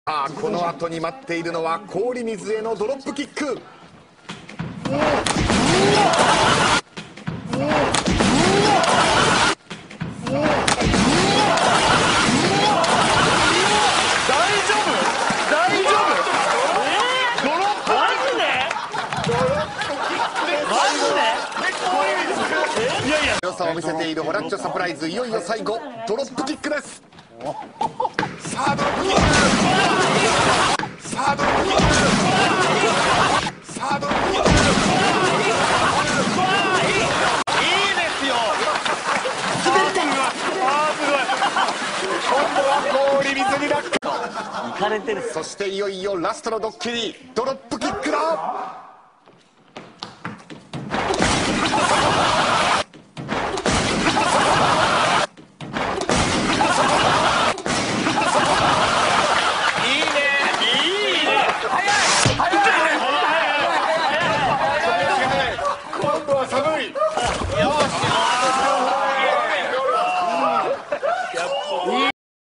ああ、この後に待っているのは氷水へのドロップキック。良さを見せているホラッチョサプライズ、いよいよ最後ドロップキックです。さあドロップキック、さあドロップキック、さあドロップキック、 いいですよ。 滑ったのが、今度は氷水に落下。 いかれてる。 そしていよいよラストのドッキリ、ドロップキックだ。